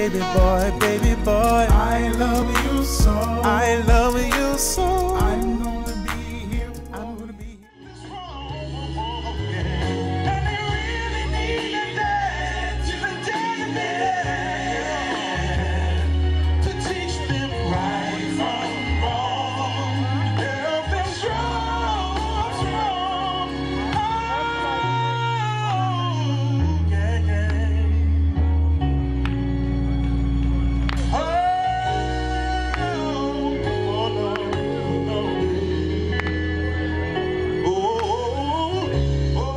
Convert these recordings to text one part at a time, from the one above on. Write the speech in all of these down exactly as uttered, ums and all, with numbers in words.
baby boy, baby boy. I love you so. I love you so. I'm gonna be here. I'm gonna be here. And they really need a dad to tell them to teach them right from wrong, help them strong, strong. Oh, yeah, yeah. Oh, oh, no, no. Oh, oh, oh,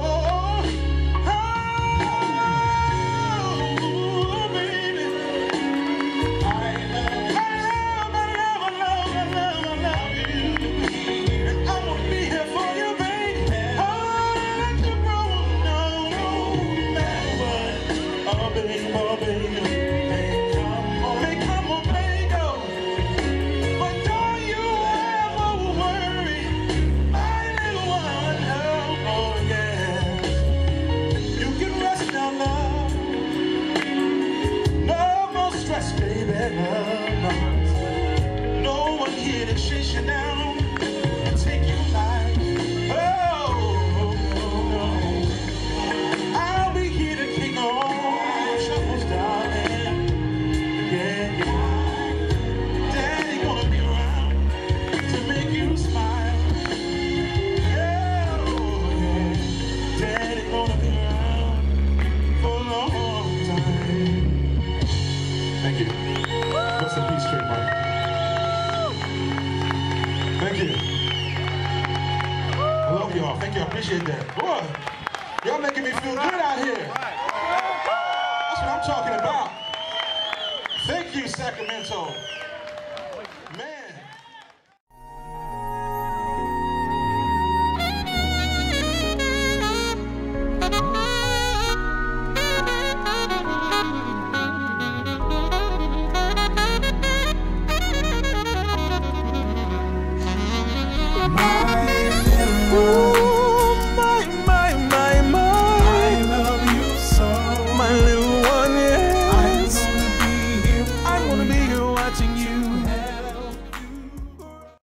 oh, baby. I love, I love, I love, I love, I love you. And I will be here for you, baby. Oh, let you go, no, no matter what. Oh, baby, oh, baby. Hey, come on, hey, come on, baby, go. But don't you ever worry, my little one. Oh, oh, yeah. You can rest now, love. No more stress, baby. No, no. No one here to chase you down and take your life. Oh, no, no. I'll be here to kick all troubles, darling. Yeah, yeah. Daddy gonna be around to make you smile. Yeah, oh, yeah. Daddy gonna be around for a long time. Thank you. Rest in peace, Trademark. Thank you. I love y'all. Thank you. I appreciate that. Boy, y'all making me feel good out here. That's what I'm talking about. Thank you, Sacramento.